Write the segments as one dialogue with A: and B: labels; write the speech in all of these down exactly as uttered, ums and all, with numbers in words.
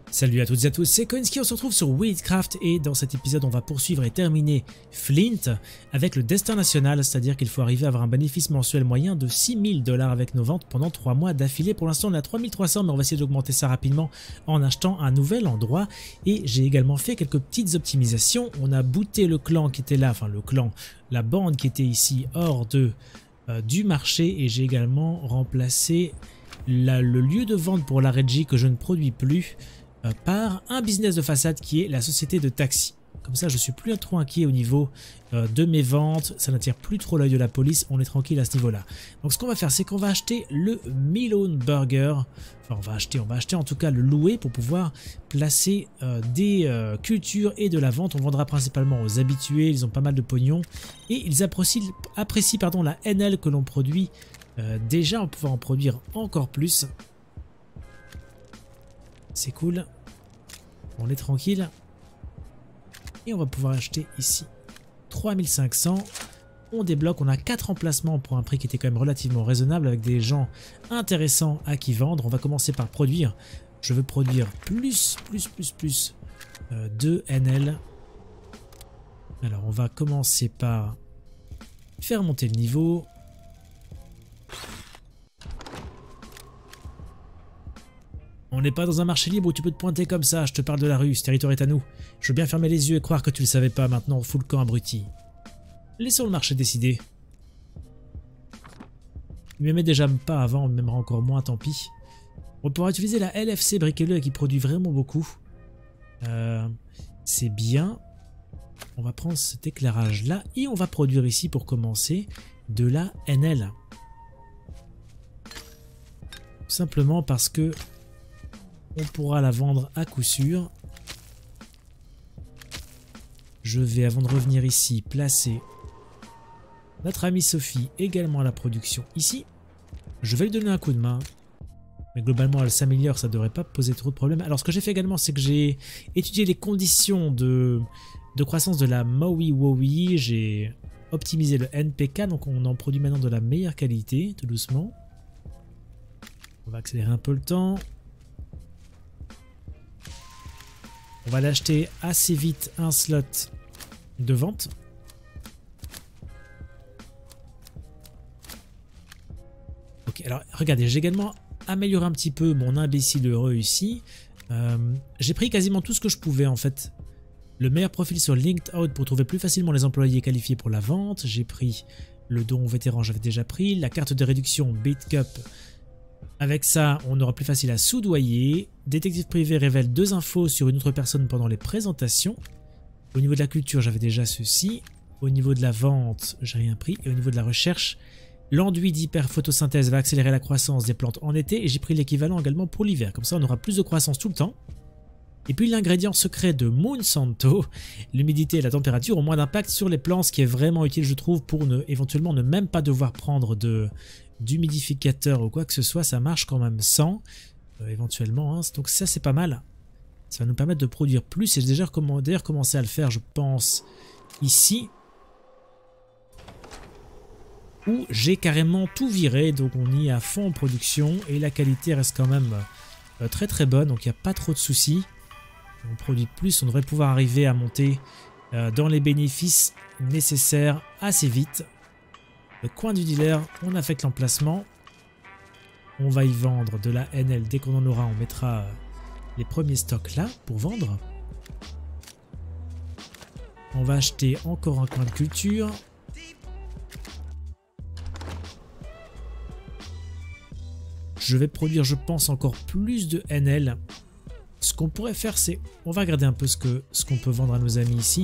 A: Salut à toutes et à tous, c'est Koinski, on se retrouve sur Wheatcraft et dans cet épisode on va poursuivre et terminer Flint avec le destin national, c'est-à-dire qu'il faut arriver à avoir un bénéfice mensuel moyen de six mille dollars avec nos ventes pendant trois mois d'affilée. Pour l'instant on est à trois mille trois cents mais on va essayer d'augmenter ça rapidement en achetant un nouvel endroit et j'ai également fait quelques petites optimisations. On a booté le clan qui était là, enfin le clan, la bande qui était ici hors de, euh, du marché et j'ai également remplacé la, le lieu de vente pour la Reggie que je ne produis plus Euh, par un business de façade qui est la société de taxi. Comme ça je suis plus trop inquiet au niveau euh, de mes ventes, ça n'attire plus trop l'œil de la police, on est tranquille à ce niveau là. Donc ce qu'on va faire c'est qu'on va acheter le Melon Burger, enfin on va acheter, on va acheter en tout cas le louer pour pouvoir placer euh, des euh, cultures et de la vente. On vendra principalement aux habitués, ils ont pas mal de pognon et ils apprécient, apprécient pardon, la N L que l'on produit euh, déjà, on va pouvoir en produire encore plus. C'est cool, on est tranquille et on va pouvoir acheter ici trois mille cinq cents. On débloque, on a quatre emplacements pour un prix qui était quand même relativement raisonnable avec des gens intéressants à qui vendre. On va commencer par produire. Je veux produire plus, plus, plus, plus euh, de N L. Alors on va commencer par faire monter le niveau. On n'est pas dans un marché libre où tu peux te pointer comme ça, je te parle de la rue, ce territoire est à nous. Je veux bien fermer les yeux et croire que tu le savais pas, maintenant on fout le camp abruti. Laissons le marché décider. Il m'aimait déjà pas avant, on m'aimera encore moins, tant pis. On pourra utiliser la L F C briquez-le qui produit vraiment beaucoup. Euh, C'est bien. On va prendre cet éclairage là et on va produire ici pour commencer de la N L. Simplement parce que on pourra la vendre à coup sûr. Je vais, avant de revenir ici, placer notre amie Sophie également à la production ici. Je vais lui donner un coup de main. Mais globalement, elle s'améliore, ça ne devrait pas poser trop de problèmes. Alors, ce que j'ai fait également, c'est que j'ai étudié les conditions de, de croissance de la Maui Wowi. J'ai optimisé le N P K, donc on en produit maintenant de la meilleure qualité, tout doucement. On va accélérer un peu le temps. On va l'acheter assez vite, un slot de vente. Ok, alors regardez, j'ai également amélioré un petit peu mon imbécile heureux ici. Euh, j'ai pris quasiment tout ce que je pouvais en fait. Le meilleur profil sur LinkedOut pour trouver plus facilement les employés qualifiés pour la vente. J'ai pris le don vétéran, j'avais déjà pris. La carte de réduction BitCup. Avec ça, on aura plus facile à soudoyer. Détective privé révèle deux infos sur une autre personne pendant les présentations. Au niveau de la culture, j'avais déjà ceci. Au niveau de la vente, j'ai rien pris. Et au niveau de la recherche, l'enduit d'hyperphotosynthèse va accélérer la croissance des plantes en été. Et j'ai pris l'équivalent également pour l'hiver. Comme ça, on aura plus de croissance tout le temps. Et puis l'ingrédient secret de Monsanto, l'humidité et la température ont moins d'impact sur les plantes, ce qui est vraiment utile, je trouve, pour ne, éventuellement ne même pas devoir prendre de... d'humidificateur ou quoi que ce soit, ça marche quand même sans, euh, éventuellement, hein. Donc ça c'est pas mal, ça va nous permettre de produire plus et j'ai déjà d'ailleurs commencé à le faire, je pense, ici, où j'ai carrément tout viré, donc on y est à fond en production et la qualité reste quand même euh, très très bonne, donc il n'y a pas trop de soucis, on produit plus, on devrait pouvoir arriver à monter euh, dans les bénéfices nécessaires assez vite. Le coin du dealer, on a fait l'emplacement. On va y vendre de la N L. Dès qu'on en aura, on mettra les premiers stocks là pour vendre. On va acheter encore un coin de culture. Je vais produire, je pense, encore plus de N L. Ce qu'on pourrait faire, c'est... On va regarder un peu ce que ce qu'on peut vendre à nos amis ici.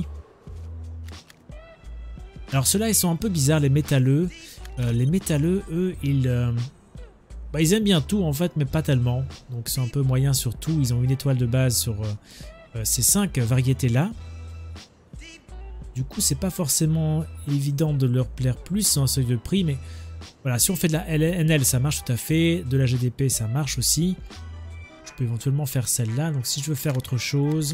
A: Alors ceux-là, ils sont un peu bizarres, les métalleux. Euh, les métalleux, eux, ils, euh, bah, ils aiment bien tout en fait, mais pas tellement. Donc c'est un peu moyen sur tout. Ils ont une étoile de base sur euh, euh, ces cinq variétés-là. Du coup, c'est pas forcément évident de leur plaire plus sans un seuil de prix. Mais voilà, si on fait de la N L, ça marche tout à fait. De la G D P, ça marche aussi. Je peux éventuellement faire celle-là. Donc si je veux faire autre chose,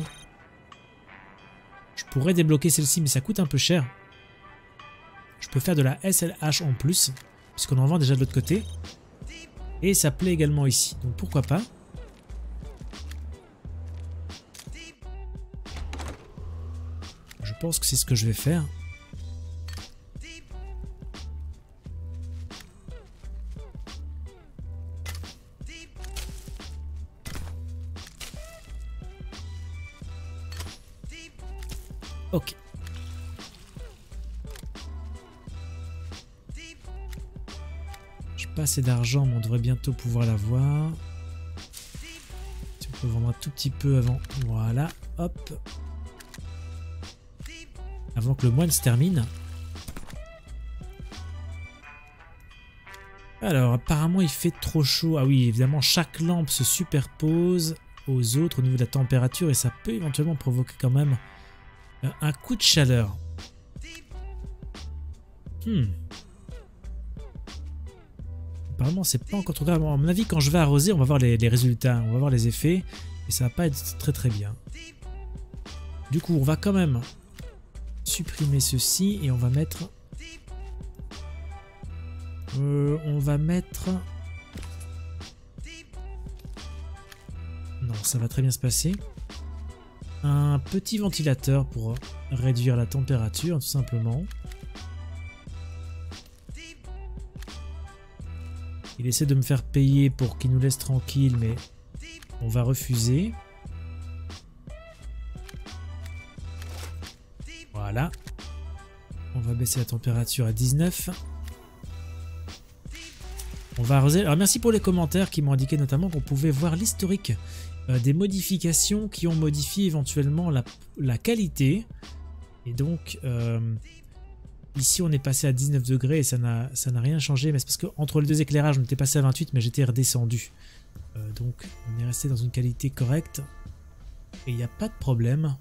A: je pourrais débloquer celle-ci, mais ça coûte un peu cher. Je peux faire de la S L H en plus, puisqu'on en vend déjà de l'autre côté. Et ça plaît également ici, donc pourquoi pas. pense que c'est ce que je vais faire. Ok. J'ai pas assez d'argent, mais on devrait bientôt pouvoir l'avoir. Si on peut vendre un tout petit peu avant. Voilà, hop. Avant que le moine se termine. Alors, apparemment, il fait trop chaud. Ah oui, évidemment, chaque lampe se superpose aux autres au niveau de la température et ça peut éventuellement provoquer quand même un coup de chaleur. Hmm. Apparemment, c'est pas encore trop grave. À mon avis, quand je vais arroser, on va voir les, les résultats, on va voir les effets et ça va pas être très très bien. Du coup, on va quand même supprimer ceci et on va mettre... Euh, on va mettre... Non, ça va très bien se passer. Un petit ventilateur pour réduire la température, tout simplement. Il essaie de me faire payer pour qu'il nous laisse tranquille, mais on va refuser. Voilà. On va baisser la température à dix-neuf. On va arroser. Alors merci pour les commentaires qui m'ont indiqué notamment qu'on pouvait voir l'historique euh, des modifications qui ont modifié éventuellement la, la qualité. Et donc euh, ici on est passé à dix-neuf degrés et ça n'a ça n'a rien changé. Mais c'est parce qu'entre les deux éclairages on était passé à vingt-huit mais j'étais redescendu. Euh, donc on est resté dans une qualité correcte. Et il n'y a pas de problème.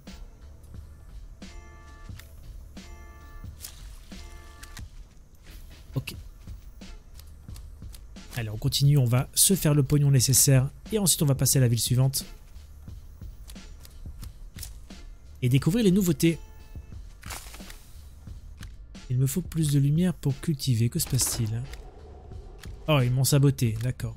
A: Ok. Allez, on continue, on va se faire le pognon nécessaire et ensuite on va passer à la ville suivante. Et découvrir les nouveautés. Il me faut plus de lumière pour cultiver, que se passe-t-il? Oh, ils m'ont saboté, d'accord.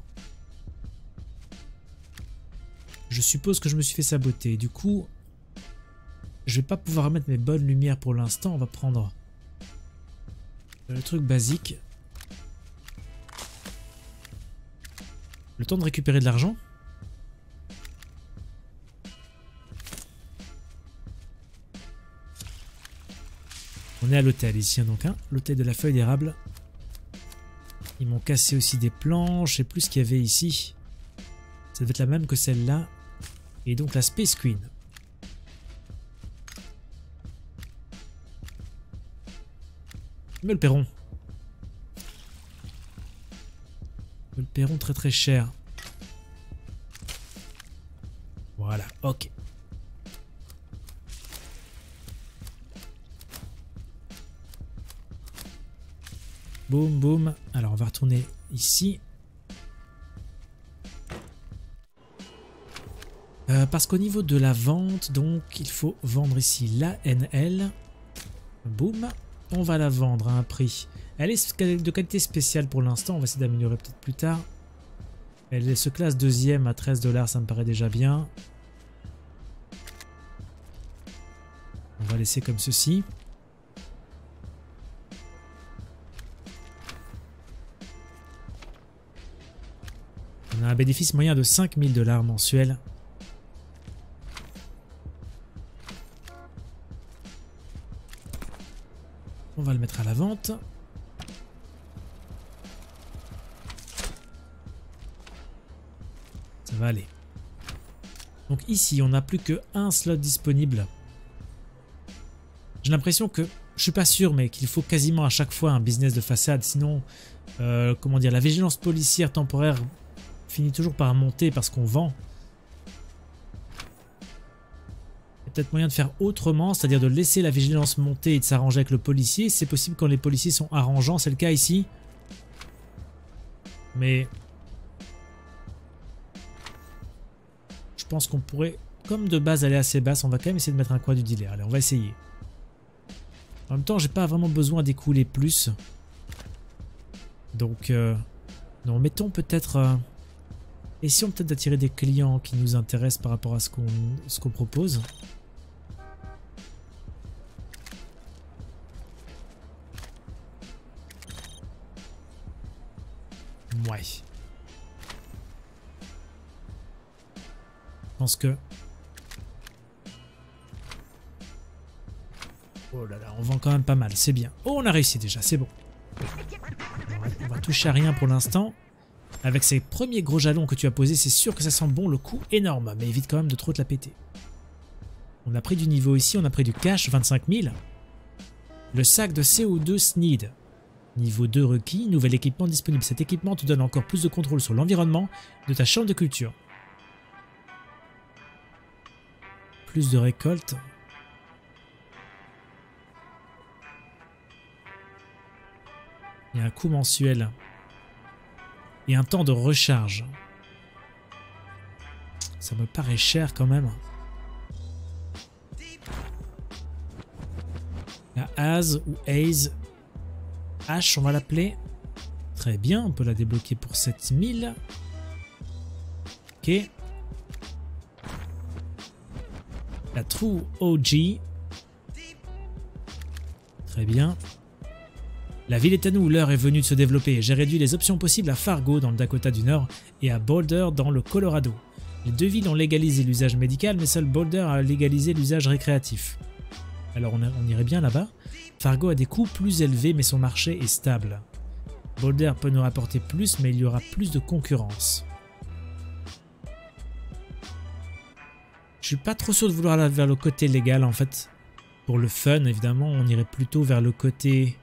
A: Je suppose que je me suis fait saboter, du coup, je vais pas pouvoir mettre mes bonnes lumières pour l'instant, on va prendre le truc basique. Le temps de récupérer de l'argent. On est à l'hôtel ici, donc hein, l'hôtel de la feuille d'érable. Ils m'ont cassé aussi des planches, je sais plus ce qu'il y avait ici. Ça devait être la même que celle-là. Et donc la Space Queen. Mais le perron. Le perron très très cher. Voilà, ok. Boum, boum. Alors on va retourner ici. Euh, parce qu'au niveau de la vente, donc il faut vendre ici la N L. Boum. On va la vendre à un prix. Elle est de qualité spéciale pour l'instant, on va essayer d'améliorer peut-être plus tard. Elle se classe deuxième à treize dollars, ça me paraît déjà bien. On va laisser comme ceci. On a un bénéfice moyen de cinq mille dollars mensuels. On va le mettre à la vente. Ça va aller. Donc ici, on n'a plus qu'un slot disponible. J'ai l'impression que, je suis pas sûr, mais qu'il faut quasiment à chaque fois un business de façade. Sinon, euh, comment dire, la vigilance policière temporaire finit toujours par monter parce qu'on vend. Il y a peut-être moyen de faire autrement, c'est-à-dire de laisser la vigilance monter et de s'arranger avec le policier. C'est possible quand les policiers sont arrangeants, c'est le cas ici. Mais je pense qu'on pourrait, comme de base, aller assez basse. On va quand même essayer de mettre un coin du dealer. Allez, on va essayer. En même temps, j'ai pas vraiment besoin d'écouler plus. Donc, euh, non, mettons peut-être... Euh, essayons peut-être d'attirer des clients qui nous intéressent par rapport à ce qu'on ce qu'on propose. pense que... Oh là là, on vend quand même pas mal, c'est bien. Oh, on a réussi déjà, c'est bon. On va toucher à rien pour l'instant. Avec ces premiers gros jalons que tu as posés, c'est sûr que ça sent bon, le coup énorme, mais évite quand même de trop te la péter. On a pris du niveau ici, on a pris du cash, vingt-cinq mille. Le sac de C O deux S N I D. Niveau deux requis, nouvel équipement disponible. Cet équipement te donne encore plus de contrôle sur l'environnement de ta chambre de culture. Plus de récolte. Il y a un coût mensuel. Et un temps de recharge. Ça me paraît cher quand même. La Haze ou Haze. H, on va l'appeler. Très bien, on peut la débloquer pour sept mille. Ok. La True O G. Très bien. La ville est à nous, l'heure est venue de se développer. J'ai réduit les options possibles à Fargo dans le Dakota du Nord et à Boulder dans le Colorado. Les deux villes ont légalisé l'usage médical, mais seul Boulder a légalisé l'usage récréatif. Alors on, a, on irait bien là-bas. Fargo a des coûts plus élevés, mais son marché est stable. Boulder peut nous rapporter plus, mais il y aura plus de concurrence. Je suis pas trop sûr de vouloir aller vers le côté légal en fait. Pour le fun, évidemment, on irait plutôt vers le côté...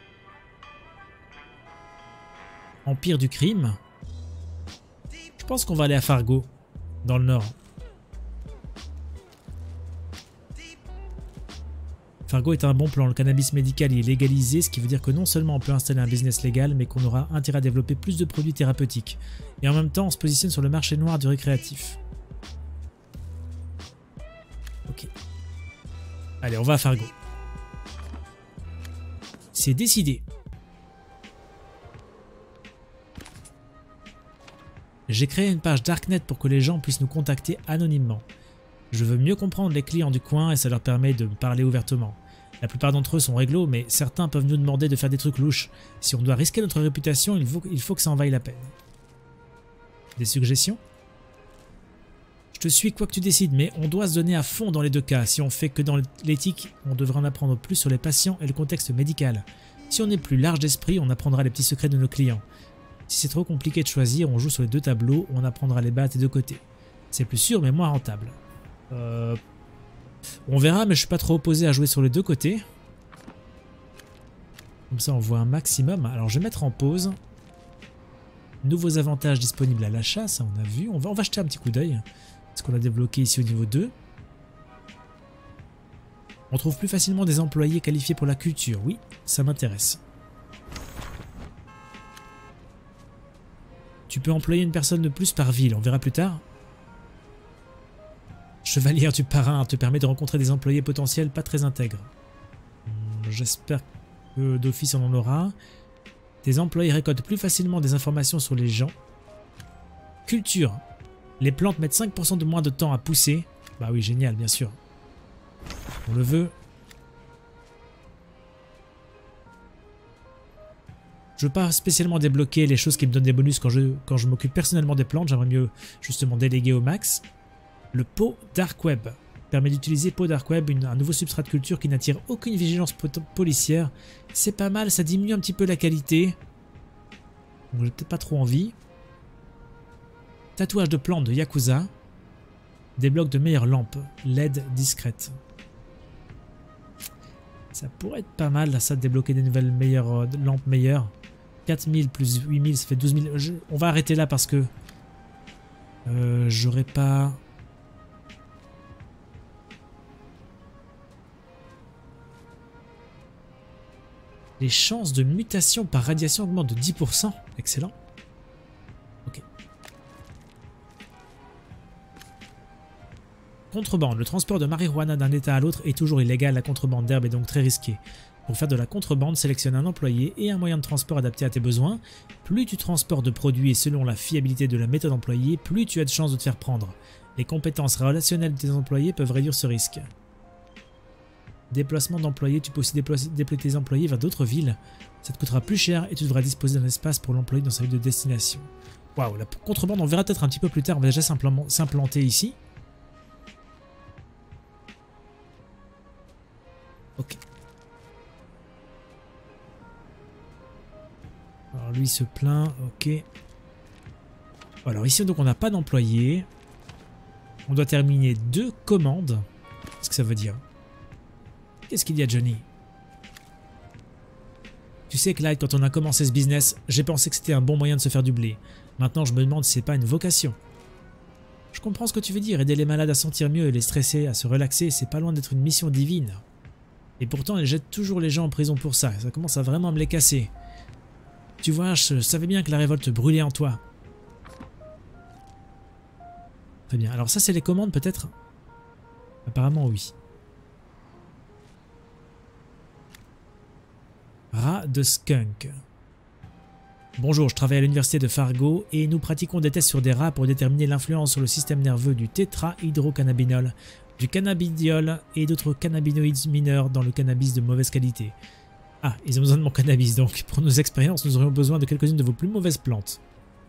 A: Empire du crime. Je pense qu'on va aller à Fargo, dans le nord. Fargo est un bon plan. Le cannabis médical y est légalisé, ce qui veut dire que non seulement on peut installer un business légal, mais qu'on aura intérêt à développer plus de produits thérapeutiques. Et en même temps, on se positionne sur le marché noir du récréatif. Ok. Allez, on va à Fargo. C'est décidé. J'ai créé une page Darknet pour que les gens puissent nous contacter anonymement. Je veux mieux comprendre les clients du coin et ça leur permet de me parler ouvertement. La plupart d'entre eux sont réglo, mais certains peuvent nous demander de faire des trucs louches. Si on doit risquer notre réputation, il faut, il faut que ça en vaille la peine. Des suggestions? Je te suis quoi que tu décides, mais on doit se donner à fond dans les deux cas. Si on fait que dans l'éthique, on devrait en apprendre plus sur les patients et le contexte médical. Si on est plus large d'esprit, on apprendra les petits secrets de nos clients. Si c'est trop compliqué de choisir, on joue sur les deux tableaux, on apprendra les bases des deux côtés. C'est plus sûr, mais moins rentable. Euh, on verra, mais je suis pas trop opposé à jouer sur les deux côtés. Comme ça, on voit un maximum. Alors, je vais mettre en pause. Nouveaux avantages disponibles à l'achat, ça on a vu. On va, on va jeter un petit coup d'œil. Ce qu'on a débloqué ici au niveau deux. On trouve plus facilement des employés qualifiés pour la culture. Oui, ça m'intéresse. Tu peux employer une personne de plus par ville, on verra plus tard. Chevalière du parrain te permet de rencontrer des employés potentiels pas très intègres. J'espère que d'office on en aura. Tes employés récoltent plus facilement des informations sur les gens. Culture. Les plantes mettent cinq pour cent de moins de temps à pousser. Bah oui, génial, bien sûr. On le veut. Je veux pas spécialement débloquer les choses qui me donnent des bonus quand je, quand je m'occupe personnellement des plantes. J'aimerais mieux justement déléguer au max. Le pot Dark Web permet d'utiliser pot Dark Web, une, un nouveau substrat de culture qui n'attire aucune vigilance policière. C'est pas mal, ça diminue un petit peu la qualité. Donc j'ai peut-être pas trop envie. Tatouage de plantes de Yakuza. Débloque de meilleures lampes L E D discrètes. Ça pourrait être pas mal, là, ça, de débloquer des nouvelles meilleures euh, lampes meilleures. quatre mille plus huit mille, ça fait douze mille. Je, on va arrêter là parce que euh, j'aurais pas... Les chances de mutation par radiation augmentent de dix pour cent. Excellent. Ok. Contrebande. Le transport de marijuana d'un état à l'autre est toujours illégal. La contrebande d'herbe est donc très risquée. Pour faire de la contrebande, sélectionne un employé et un moyen de transport adapté à tes besoins. Plus tu transportes de produits et selon la fiabilité de la méthode employée, plus tu as de chances de te faire prendre. Les compétences relationnelles de tes employés peuvent réduire ce risque. Déplacement d'employés, tu peux aussi déployer, déployer tes employés vers d'autres villes. Ça te coûtera plus cher et tu devras disposer d'un espace pour l'employé dans sa ville de destination. Waouh, la contrebande, on verra peut-être un petit peu plus tard, on va déjà s'implanter ici. lui se plaint. Ok. Alors ici donc on n'a pas d'employé. On doit terminer deux commandes. Qu'est-ce que ça veut dire? Qu'est-ce qu'il y a, Johnny? Tu sais, Clyde, quand on a commencé ce business, j'ai pensé que c'était un bon moyen de se faire du blé. Maintenant, je me demande si c'est pas une vocation. Je comprends ce que tu veux dire. Aider les malades à sentir mieux et les stresser, à se relaxer, c'est pas loin d'être une mission divine. Et pourtant, elle jette toujours les gens en prison pour ça. Ça commence à vraiment me les casser. Tu vois, je savais bien que la révolte brûlait en toi. Très bien. Alors ça, c'est les commandes, peut-être? Apparemment, oui. Rat de skunk. Bonjour, je travaille à l'université de Fargo et nous pratiquons des tests sur des rats pour déterminer l'influence sur le système nerveux du tétrahydrocannabinol, du cannabidiol et d'autres cannabinoïdes mineurs dans le cannabis de mauvaise qualité. Ah, ils ont besoin de mon cannabis donc. Pour nos expériences, nous aurions besoin de quelques-unes de vos plus mauvaises plantes.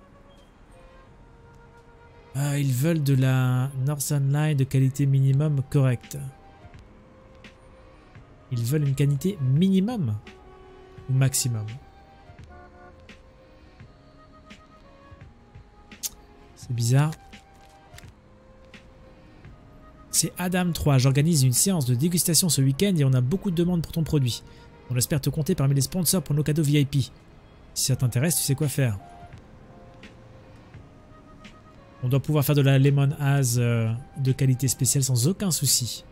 A: Ah, ils veulent de la Northern Line de qualité minimum correcte. Ils veulent une qualité minimum ou maximum? C'est bizarre. C'est Adam trois. J'organise une séance de dégustation ce week-end et on a beaucoup de demandes pour ton produit. On espère te compter parmi les sponsors pour nos cadeaux V I P. Si ça t'intéresse, tu sais quoi faire. On doit pouvoir faire de la Lemon Haze euh, de qualité spéciale sans aucun souci.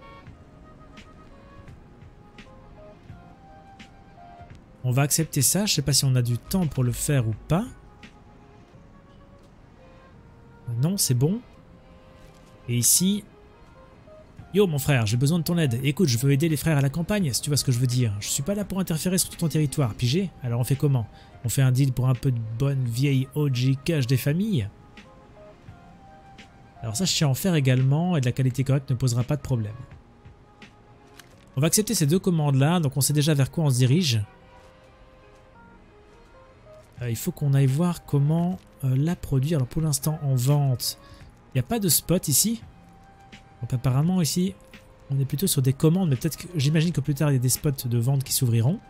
A: On va accepter ça. Je sais pas si on a du temps pour le faire ou pas. Non, c'est bon. Et ici... Yo mon frère, j'ai besoin de ton aide. Écoute, je veux aider les frères à la campagne, si tu vois ce que je veux dire. Je suis pas là pour interférer sur tout ton territoire, pigé? Alors on fait comment? On fait un deal pour un peu de bonne vieille O G cash des familles? Alors ça, je sais en faire également, et de la qualité correcte ne posera pas de problème. On va accepter ces deux commandes-là, donc on sait déjà vers quoi on se dirige. Euh, il faut qu'on aille voir comment euh, la produire. Alors pour l'instant, en vente, il n'y a pas de spot ici. Donc apparemment ici, on est plutôt sur des commandes, mais peut-être que j'imagine que plus tard, il y a des spots de vente qui s'ouvriront.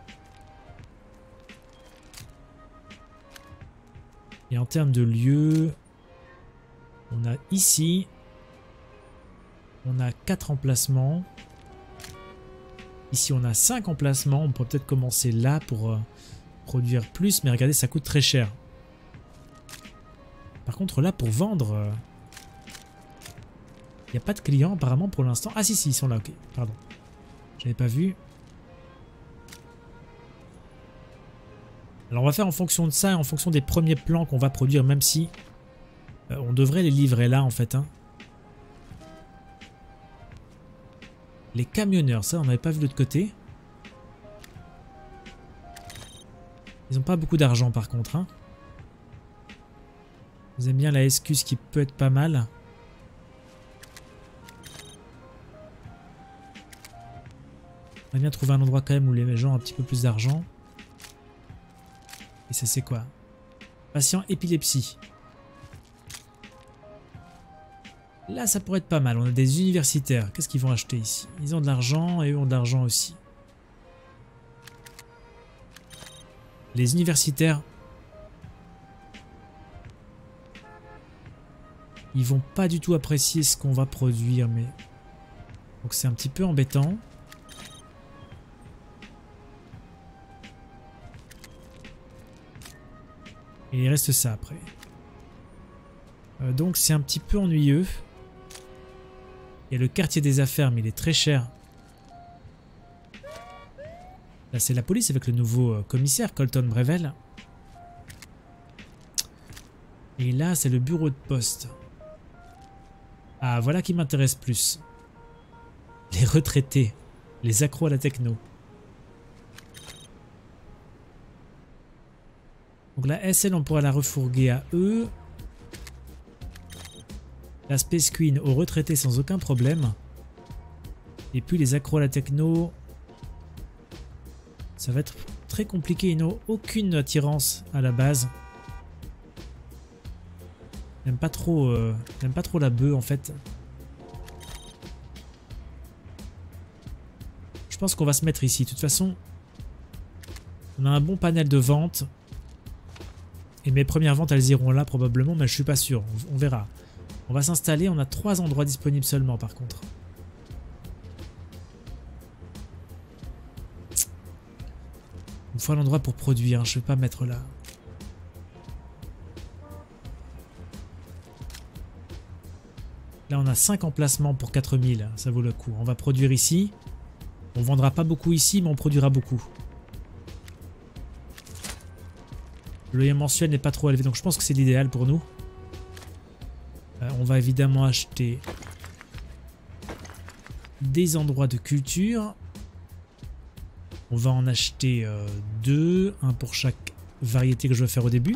A: Et en termes de lieux, on a ici, on a quatre emplacements. Ici, on a cinq emplacements. On pourrait peut-être commencer là pour euh, produire plus, mais regardez, ça coûte très cher. Par contre, là, pour vendre, il euh, n'y a pas de clients apparemment pour l'instant. Ah si, si, ils sont là, ok, pardon. J'avais pas vu. Alors, on va faire en fonction de ça, en fonction des premiers plans qu'on va produire, même si euh, on devrait les livrer là, en fait, hein. Les camionneurs, ça on n'avait pas vu de l'autre côté. Ils n'ont pas beaucoup d'argent par contre, hein. Vous aimez bien la S Q, ce qui peut être pas mal. On va bien trouver un endroit quand même où les gens ont un petit peu plus d'argent. Et ça c'est quoi? Patient épilepsie. Là, ça pourrait être pas mal. On a des universitaires. Qu'est-ce qu'ils vont acheter ici? Ils ont de l'argent et eux ont de l'argent aussi. Les universitaires, ils vont pas du tout apprécier ce qu'on va produire, mais donc c'est un petit peu embêtant. Et il reste ça après. Euh, donc c'est un petit peu ennuyeux. Il y a le quartier des affaires, mais il est très cher. Là, c'est la police avec le nouveau euh, commissaire, Colton Brevel. Et là, c'est le bureau de poste. Ah, voilà qui m'intéresse plus. Les retraités. Les accros à la techno. Donc la S L, on pourra la refourguer à eux. La Space Queen aux retraités sans aucun problème. Et puis les accros à la techno, ça va être très compliqué. Ils n'ont aucune attirance à la base. J'aime pas trop, euh, j'aime pas trop la bœuf en fait. Je pense qu'on va se mettre ici. De toute façon, on a un bon panel de vente. Et mes premières ventes, elles iront là probablement, mais je suis pas sûr. On, on verra. On va s'installer. On a trois endroits disponibles seulement par contre. Il me faut un endroit pour produire. Je vais pas mettre là. Là, on a cinq emplacements pour quatre mille. Ça vaut le coup. On va produire ici. On vendra pas beaucoup ici, mais on produira beaucoup. Le loyer mensuel n'est pas trop élevé, donc je pense que c'est l'idéal pour nous. Euh, on va évidemment acheter des endroits de culture. On va en acheter euh, deux, un pour chaque variété que je veux faire au début.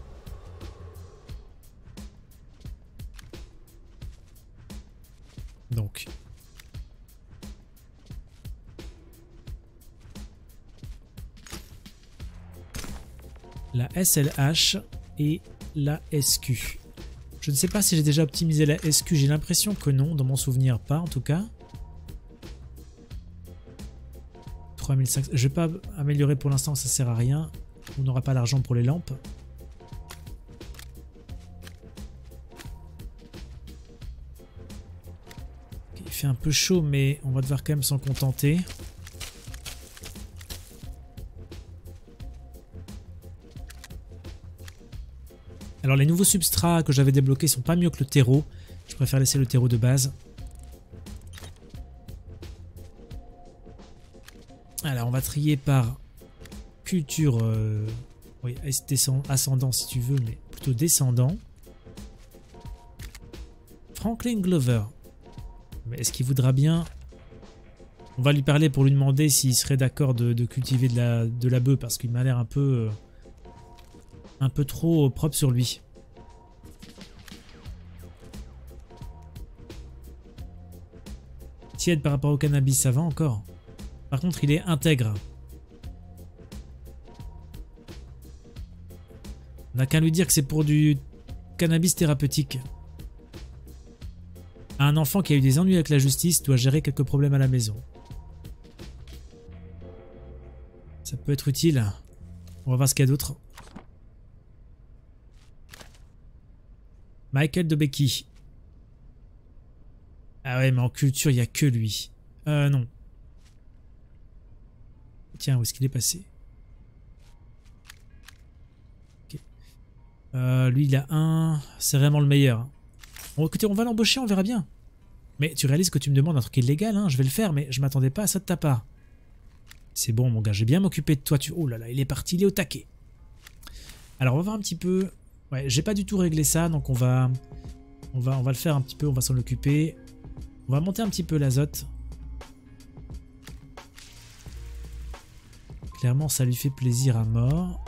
A: Donc, la S L H et la S Q. Je ne sais pas si j'ai déjà optimisé la S Q, j'ai l'impression que non, dans mon souvenir pas en tout cas. trois mille cinq cents. Je ne vais pas améliorer pour l'instant, ça sert à rien. On n'aura pas l'argent pour les lampes. Okay, il fait un peu chaud, mais on va devoir quand même s'en contenter. Alors les nouveaux substrats que j'avais débloqués sont pas mieux que le terreau. Je préfère laisser le terreau de base. Alors on va trier par culture, euh, oui, ascendant si tu veux, mais plutôt descendant. Franklin Glover. Mais est-ce qu'il voudra bien? On va lui parler pour lui demander s'il serait d'accord de, de cultiver de la, de la bœuf parce qu'il m'a l'air un peu... Euh, un peu trop propre sur lui. Tiède par rapport au cannabis, ça va encore. Par contre, il est intègre. On n'a qu'à lui dire que c'est pour du cannabis thérapeutique. Un enfant qui a eu des ennuis avec la justice doit gérer quelques problèmes à la maison. Ça peut être utile. On va voir ce qu'il y a d'autre. Michael de Becky. Ah ouais, mais en culture, il n'y a que lui. Euh, non. Tiens, où est-ce qu'il est passé? Okay. Euh, lui, il a un... C'est vraiment le meilleur. Bon, écoutez, on va l'embaucher, on verra bien. Mais tu réalises que tu me demandes un truc illégal, hein? Je vais le faire, mais je m'attendais pas à ça de ta part. C'est bon, mon gars, j'ai bien m'occuper de toi. Tu... Oh là là, il est parti, il est au taquet. Alors, on va voir un petit peu... Ouais, j'ai pas du tout réglé ça, donc on va, on va, on va le faire un petit peu, on va s'en occuper. On va monter un petit peu l'azote. Clairement, ça lui fait plaisir à mort.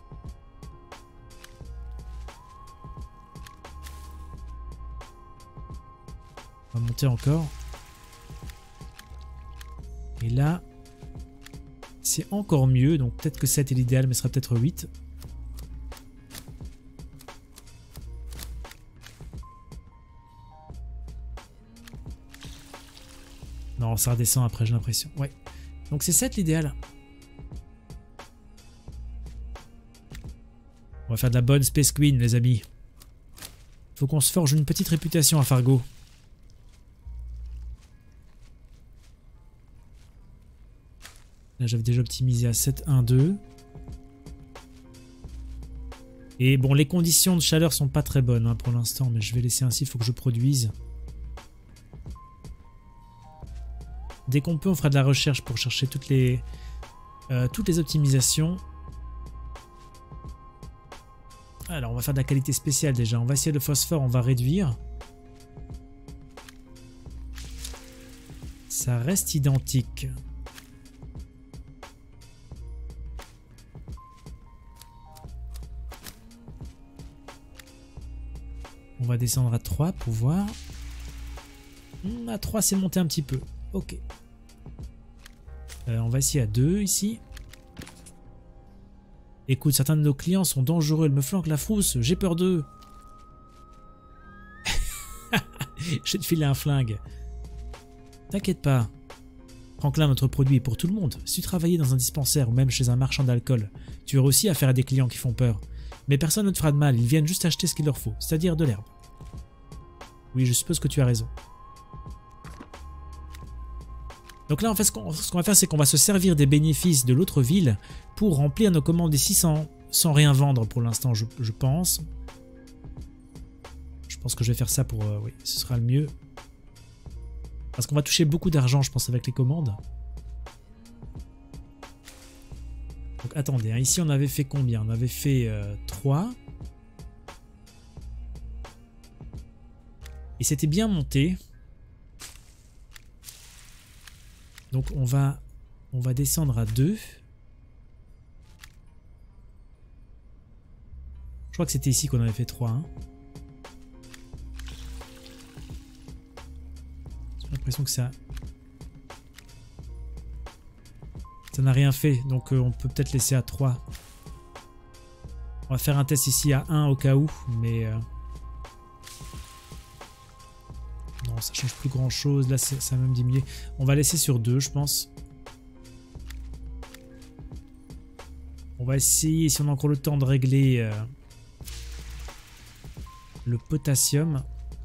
A: On va monter encore. Et là, c'est encore mieux, donc peut-être que sept est l'idéal, mais ce sera peut-être huit. Non, ça redescend après, j'ai l'impression. Ouais. Donc c'est sept l'idéal. On va faire de la bonne Space Queen, les amis. Faut qu'on se forge une petite réputation à Fargo. Là, j'avais déjà optimisé à sept, un, deux. Et bon, les conditions de chaleur sont pas très bonnes hein, pour l'instant, mais je vais laisser ainsi, il faut que je produise. Dès qu'on peut, on fera de la recherche pour chercher toutes les, euh, toutes les optimisations. Alors, on va faire de la qualité spéciale déjà. On va essayer le phosphore, on va réduire. Ça reste identique. On va descendre à trois pour voir. À trois, c'est monté un petit peu. Ok. Euh, on va essayer à deux ici. Écoute, certains de nos clients sont dangereux. Ils me flanquent la frousse. J'ai peur d'eux. Je vais te filer un flingue. T'inquiète pas. Franklin, notre produit est pour tout le monde. Si tu travaillais dans un dispensaire ou même chez un marchand d'alcool, tu aurais aussi affaire à des clients qui font peur. Mais personne ne te fera de mal, ils viennent juste acheter ce qu'il leur faut, c'est-à-dire de l'herbe. Oui, je suppose que tu as raison. Donc là, en fait, ce qu'on ce qu'on va faire, c'est qu'on va se servir des bénéfices de l'autre ville pour remplir nos commandes ici sans, sans rien vendre pour l'instant, je, je pense. Je pense que je vais faire ça pour... Euh, oui, ce sera le mieux. Parce qu'on va toucher beaucoup d'argent, je pense, avec les commandes. Donc attendez, hein, ici on avait fait combien? On avait fait euh, trois. Et c'était bien monté. Donc on va, on va descendre à deux. Je crois que c'était ici qu'on avait fait trois. Hein. J'ai l'impression que ça... Ça n'a rien fait, donc euh, on peut peut-être laisser à trois. On va faire un test ici à un au cas où, mais... Euh... Non, ça change plus grand chose, là ça a même diminué. On va laisser sur deux, je pense. On va essayer, si on a encore le temps, de régler euh, le potassium.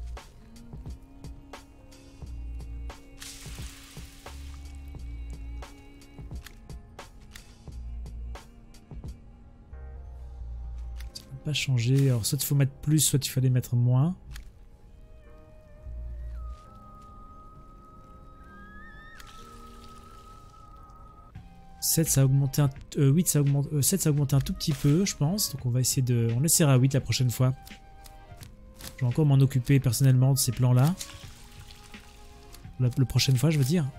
A: Ça n'a pas changé. Alors soit il faut mettre plus, soit il fallait mettre moins. sept ça a augmenté un, euh, huit ça a augmenté, euh, sept ça a augmenté un tout petit peu je pense, donc on va essayer de, on laissera à huit la prochaine fois. Je vais encore m'en occuper personnellement de ces plans là, la, la prochaine fois je veux dire.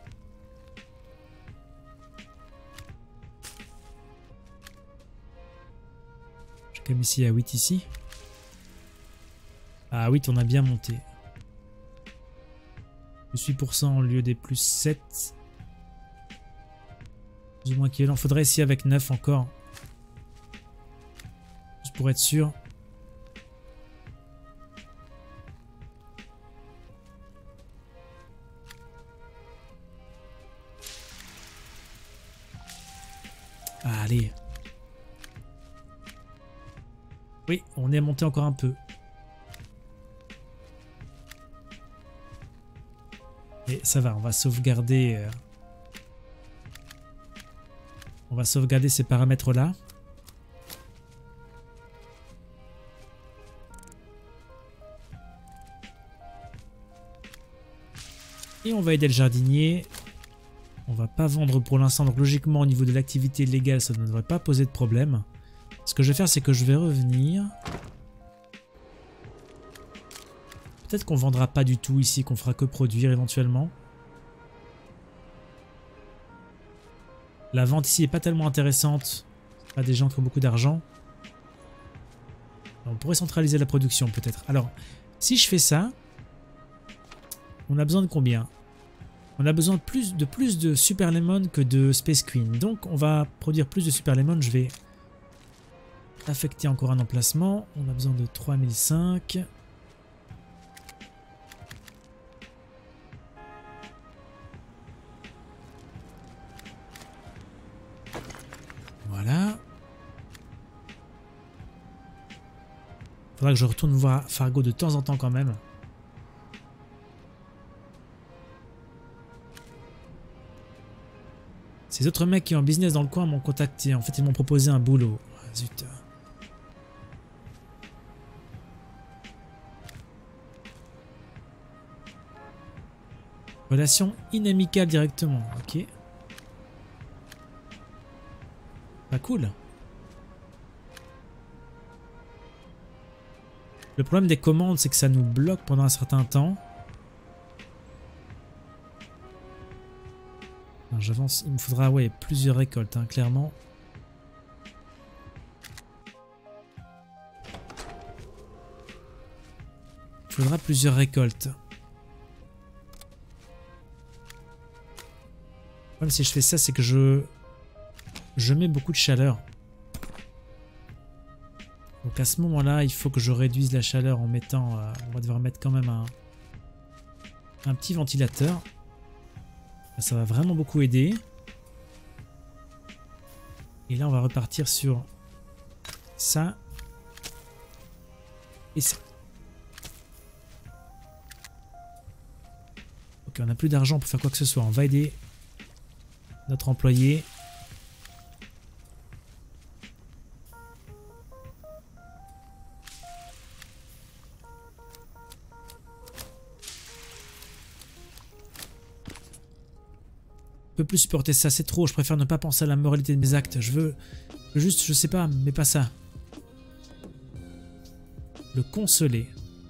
A: J'ai quand même essayé à huit ici. À huit on a bien monté. Plus huit pour cent au lieu des plus sept. Plus ou moins qu'il en faudrait essayer avec neuf encore. Juste pour être sûr. Ah, allez. Oui, on est monté encore un peu. Et ça va, on va sauvegarder... Euh... On va sauvegarder ces paramètres-là. Et on va aider le jardinier. On va pas vendre pour l'instant. Donc logiquement, au niveau de l'activité légale, ça ne devrait pas poser de problème. Ce que je vais faire, c'est que je vais revenir. Peut-être qu'on vendra pas du tout ici, qu'on fera que produire éventuellement. La vente ici est pas tellement intéressante. Pas des gens qui ont beaucoup d'argent. On pourrait centraliser la production peut-être. Alors, si je fais ça, on a besoin de combien? On a besoin de plus, de plus de Super Lemon que de Space Queen. Donc on va produire plus de Super Lemon. Je vais affecter encore un emplacement. On a besoin de trois mille cinq. Voilà. Faudra que je retourne voir Fargo de temps en temps quand même. Ces autres mecs qui ont un business dans le coin m'ont contacté. En fait, ils m'ont proposé un boulot. Ah, zut. Relation inamicale directement. Ok. Pas cool. Le problème des commandes, c'est que ça nous bloque pendant un certain temps. J'avance, il me faudra ouais, plusieurs récoltes, hein, clairement. Il faudra plusieurs récoltes. Même si je fais ça, c'est que je... Je mets beaucoup de chaleur. Donc à ce moment-là, il faut que je réduise la chaleur en mettant... Euh, on va devoir mettre quand même un, un petit ventilateur. Ça va vraiment beaucoup aider. Et là, on va repartir sur ça. et ça. Ok, on n'a plus d'argent pour faire quoi que ce soit. On va aider notre employé. Je peux plus supporter ça, c'est trop. Je préfère ne pas penser à la moralité de mes actes. Je veux, je veux juste, je sais pas, mais pas ça. Le consoler.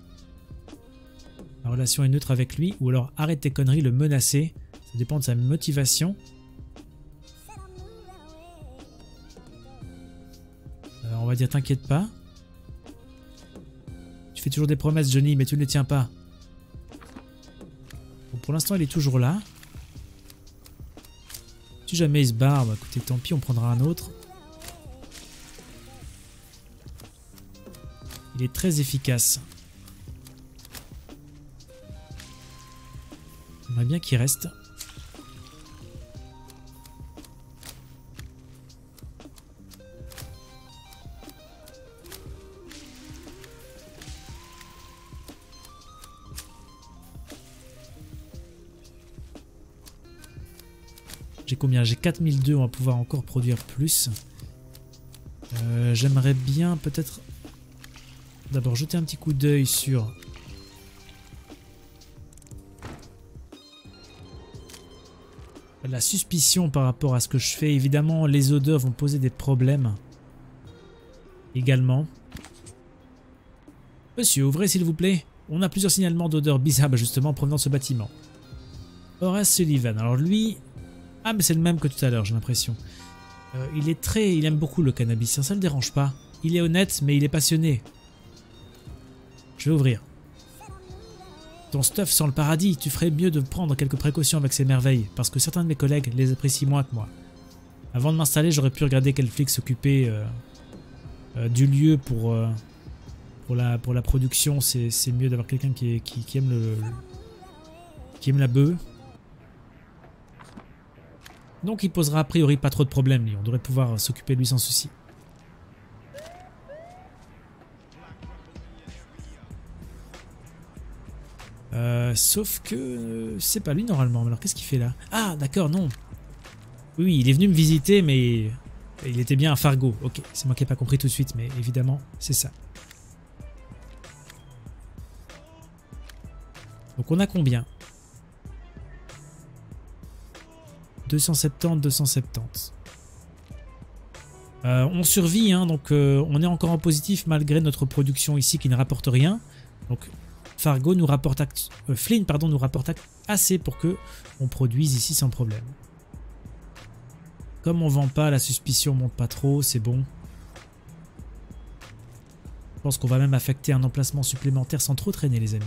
A: La relation est neutre avec lui, ou alors arrête tes conneries, le menacer. Ça dépend de sa motivation. Euh, on va dire t'inquiète pas. Tu fais toujours des promesses, Johnny, mais tu ne les tiens pas. Bon, pour l'instant, il est toujours là. Si jamais il se barre, bah écoutez, tant pis, on prendra un autre. Il est très efficace. J'aimerais bien qu'il reste. J'ai combien? J'ai quatre mille deux, on va pouvoir encore produire plus. Euh, J'aimerais bien peut-être d'abord jeter un petit coup d'œil sur la suspicion par rapport à ce que je fais. Évidemment, les odeurs vont poser des problèmes également. Monsieur, ouvrez s'il vous plaît. On a plusieurs signalements d'odeurs bizarres justement provenant de ce bâtiment. Horace Sullivan. Alors lui... Ah mais c'est le même que tout à l'heure, j'ai l'impression. Euh, il est très... Il aime beaucoup le cannabis, ça, ça le dérange pas. Il est honnête, mais il est passionné. Je vais ouvrir. Ton stuff sent le paradis, tu ferais mieux de prendre quelques précautions avec ces merveilles, parce que certains de mes collègues les apprécient moins que moi. Avant de m'installer, j'aurais pu regarder quel flic s'occupait euh, euh, du lieu pour, euh, pour, la, pour la production. C'est mieux d'avoir quelqu'un qui, qui, qui aime le, le qui aime la bœuf. Donc il posera a priori pas trop de problèmes, lui. On devrait pouvoir s'occuper de lui sans souci. Euh, sauf que euh, c'est pas lui normalement. Alors qu'est-ce qu'il fait là? Ah d'accord, non. Oui, il est venu me visiter, mais il était bien à Fargo. Ok, c'est moi qui n'ai pas compris tout de suite, mais évidemment, c'est ça. Donc on a combien? deux cent soixante-dix, deux cent soixante-dix. Euh, on survit, hein, donc euh, on est encore en positif malgré notre production ici qui ne rapporte rien. Donc Fargo nous rapporte, euh, Flynn pardon, nous rapporte assez pour que on produise ici sans problème. Comme on vend pas, la suspicion monte pas trop, c'est bon. Je pense qu'on va même affecter un emplacement supplémentaire sans trop traîner les amis.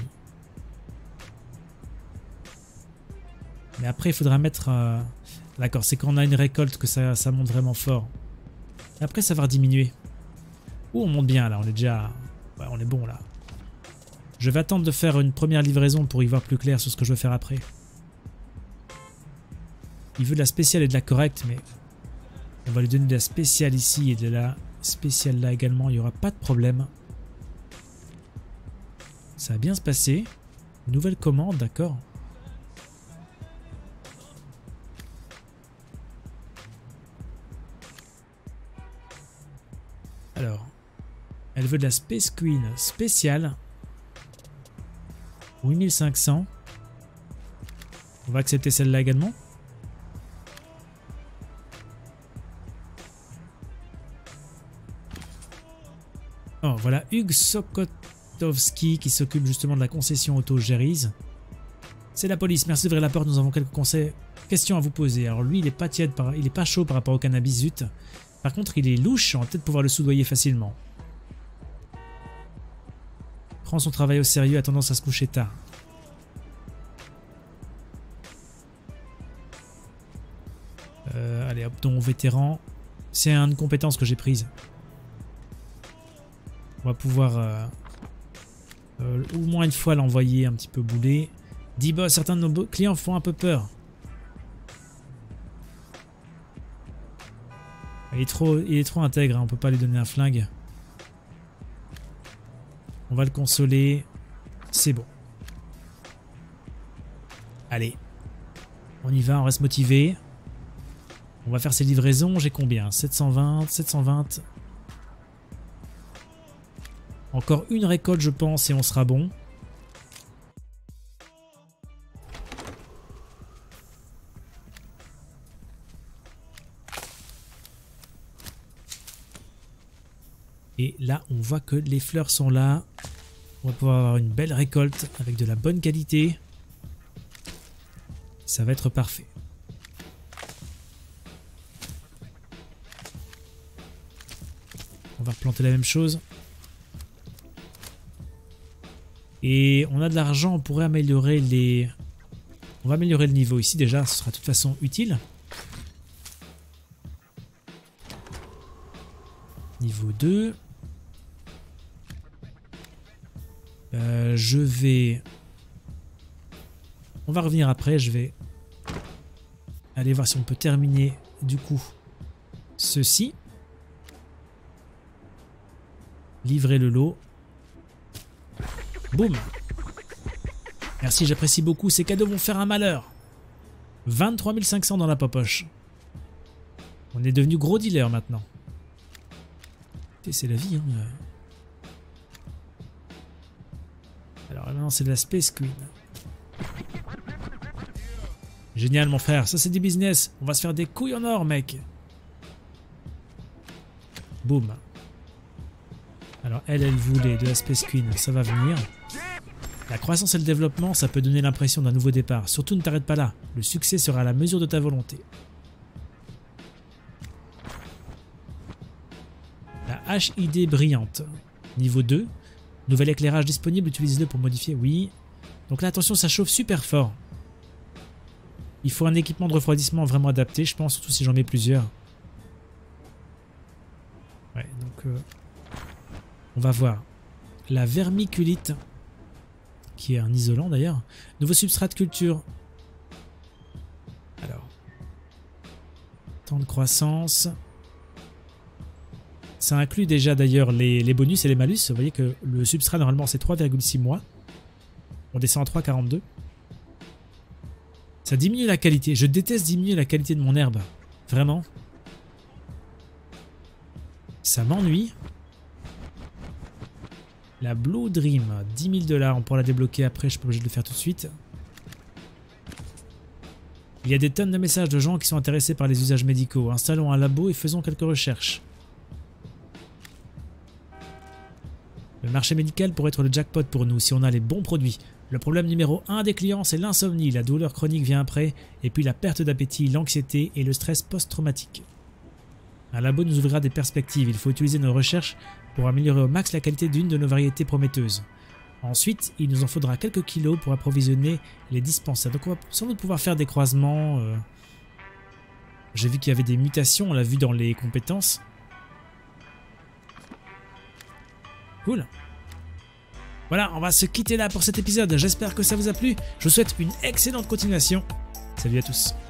A: Mais après il faudra mettre... Euh... D'accord, c'est quand on a une récolte que ça, ça monte vraiment fort. Et après ça va diminuer. Ouh, on monte bien là, on est déjà... Ouais, on est bon là. Je vais attendre de faire une première livraison pour y voir plus clair sur ce que je veux faire après. Il veut de la spéciale et de la correcte, mais... On va lui donner de la spéciale ici et de la spéciale là également, il n'y aura pas de problème. Ça va bien se passer. Nouvelle commande, d'accord. Alors, elle veut de la Space Queen spéciale. huit mille cinq cents. On va accepter celle-là également. Oh, voilà Hugues Sokotowski qui s'occupe justement de la concession auto Jerry's. C'est la police, merci d'ouvrir la porte, nous avons quelques conseils, questions à vous poser. Alors lui, il est pas tiède, par... il est pas chaud par rapport au cannabis, zut. Par contre, il est louche, on va peut-être pouvoir le soudoyer facilement. Prend son travail au sérieux, a tendance à se coucher tard. Euh, allez hop, don vétéran. C'est une compétence que j'ai prise. On va pouvoir euh, euh, au moins une fois l'envoyer un petit peu bouler. Dis boss, certains de nos clients font un peu peur. Il est trop, il est trop intègre, hein, on peut pas lui donner un flingue. On va le consoler. C'est bon. Allez. On y va, on reste motivé. On va faire ces livraisons. J'ai combien? sept cent vingt, sept cent vingt. Encore une récolte, je pense, et on sera bon. Et là, on voit que les fleurs sont là. On va pouvoir avoir une belle récolte avec de la bonne qualité. Ça va être parfait. On va replanter la même chose. Et on a de l'argent, on pourrait améliorer les... On va améliorer le niveau ici déjà, ce sera de toute façon utile. Niveau deux. Euh, je vais... On va revenir après, je vais aller voir si on peut terminer du coup ceci. Livrer le lot. Boum. Merci, j'apprécie beaucoup, ces cadeaux vont faire un malheur. vingt-trois mille cinq cents dans la popoche. On est devenu gros dealer maintenant. C'est la vie, hein. Alors maintenant c'est de la Space Queen. Génial mon frère, ça c'est du business. On va se faire des couilles en or mec. Boum. Alors elle, elle voulait de la Space Queen, ça va venir. La croissance et le développement, ça peut donner l'impression d'un nouveau départ. Surtout ne t'arrête pas là, le succès sera à la mesure de ta volonté. La H I D brillante. Niveau deux. Nouvel éclairage disponible, utilisez-le pour modifier, oui. Donc là attention, ça chauffe super fort. Il faut un équipement de refroidissement vraiment adapté, je pense, surtout si j'en mets plusieurs. Ouais, donc... Euh, on va voir. La vermiculite, qui est un isolant d'ailleurs. Nouveau substrat de culture. Alors. Temps de croissance. Ça inclut déjà d'ailleurs les, les bonus et les malus. Vous voyez que le substrat normalement c'est trois virgule six mois. On descend à trois virgule quarante-deux. Ça diminue la qualité. Je déteste diminuer la qualité de mon herbe. Vraiment. Ça m'ennuie. La Blue Dream, dix mille dollars. On pourra la débloquer après. Je suis pas obligé de le faire tout de suite. Il y a des tonnes de messages de gens qui sont intéressés par les usages médicaux. Installons un labo et faisons quelques recherches. Le marché médical pourrait être le jackpot pour nous si on a les bons produits. Le problème numéro un des clients, c'est l'insomnie, la douleur chronique vient après, et puis la perte d'appétit, l'anxiété et le stress post-traumatique. Un labo nous ouvrira des perspectives, il faut utiliser nos recherches pour améliorer au max la qualité d'une de nos variétés prometteuses. Ensuite, il nous en faudra quelques kilos pour approvisionner les dispensaires. Donc on va sans doute pouvoir faire des croisements. Euh... J'ai vu qu'il y avait des mutations, on l'a vu dans les compétences. Cool. Voilà, on va se quitter là pour cet épisode. J'espère que ça vous a plu. Je vous souhaite une excellente continuation. Salut à tous.